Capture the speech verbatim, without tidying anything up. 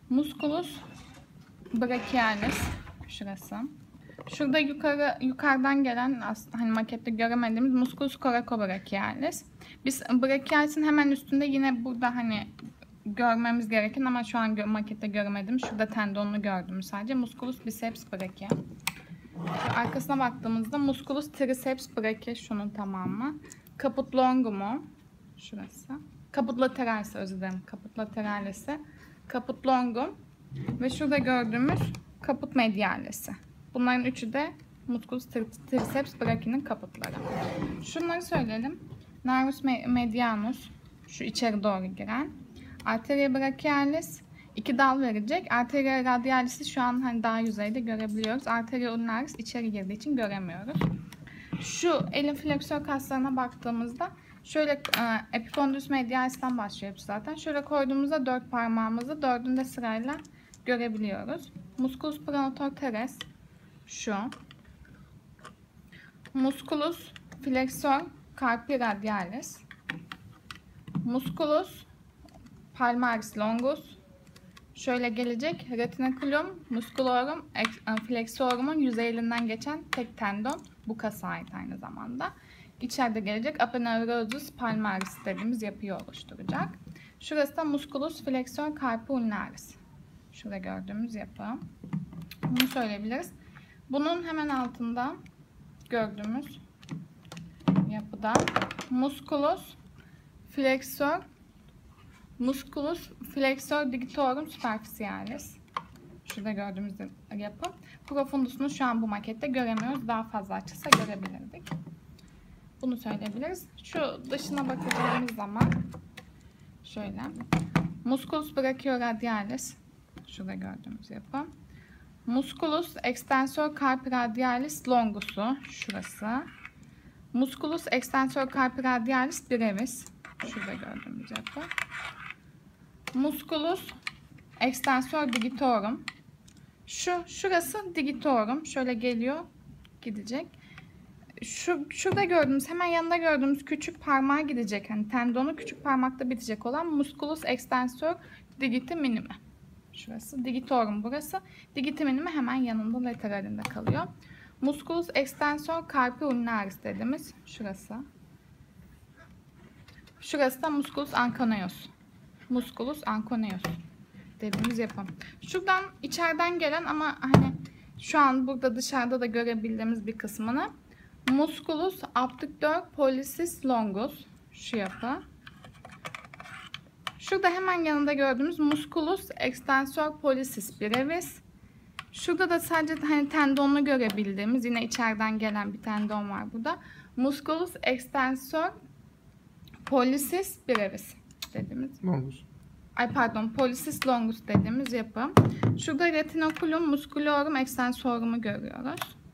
Musculus brachialis şurası. Şurada yukarı yukarıdan gelen aslında hani makette göremediğimiz musculus coracobrachialis. Biz brachialis'in hemen üstünde yine burada hani görmemiz gereken ama şu an makette göremedim. Şurada tendonunu gördüm sadece. Musculus biceps brachii. Arkasına baktığımızda musculus triceps brachii şunun tamamı. Caput longumu şurası. Caput lateralis özür dilerim. Caput lateralis'i. Caput longum ve şurada gördüğümüz caput medialis'i. Bunların üçü de musculus triceps brachii'nin kaputları. Şunları söyleyelim. Nervus medianus şu içeri doğru giren. Arteria brachialis iki dal verecek. Arteria radialis'i şu an hani daha yüzeyde görebiliyoruz. Arteria ulnaris içeri girdiği için göremiyoruz. Şu elin fleksör kaslarına baktığımızda şöyle e, epicondylus medialis'ten başlıyor hepsi zaten. Şöyle koyduğumuzda dört parmağımızı dördünde sırayla görebiliyoruz. Musculus pronator teres şu. Musculus flexor carpi radialis. Musculus palmaris longus. Şöyle gelecek. Retinaculum musculorum flexorum'un yüzeyinden geçen tek tendon. Bu kasa ait aynı zamanda. İçeride gelecek aponeurosus palmaris dediğimiz yapıyı oluşturacak. Şurası da musculus flexor carpi ulnaris. Şurada gördüğümüz yapı. Bunu söyleyebiliriz. Bunun hemen altında gördüğümüz yapıda musculus flexor musculus flexor digitorum superficialis. Şurada gördüğümüz yapı. Profundusunu şu an bu makette göremiyoruz. Daha fazla açılsa görebilirdik. Bunu söyleyebiliriz. Şu dışına bakacağımız zaman şöyle. Musculus brachioradialis. Şurada gördüğümüz yapı. Musculus extensor carpi radialis longusu. Şurası. Musculus extensor carpi radialis brevis. Şurada gördüğümüz yapı. Musculus extensor digitorum. Şu şurası digitorum. Şöyle geliyor, gidecek. Şu şurada gördüğümüz, hemen yanında gördüğümüz küçük parmağa gidecek. Hani tendonu küçük parmakta bitecek olan musculus extensor digiti minimi. Şurası digitorum burası. Digiti minimi hemen yanında lateralinde kalıyor. Musculus extensor carpi ulnaris dediğimiz şurası. Şurası da musculus anconeus. Musculus anconeus dediğimiz yapı. Şuradan içeriden gelen ama hani şu an burada dışarıda da görebildiğimiz bir kısmını musculus abductor pollicis longus şu yapı. Şurada hemen yanında gördüğümüz musculus extensor pollicis brevis. Şurada da sadece hani tendonunu görebildiğimiz yine içeriden gelen bir tendon var burada. Musculus extensor pollicis brevis dediğimiz. Longus. Ay pardon, pollicis longus dediğimiz yapı. Şurada retinaculum musculorum extensorum'u görüyoruz.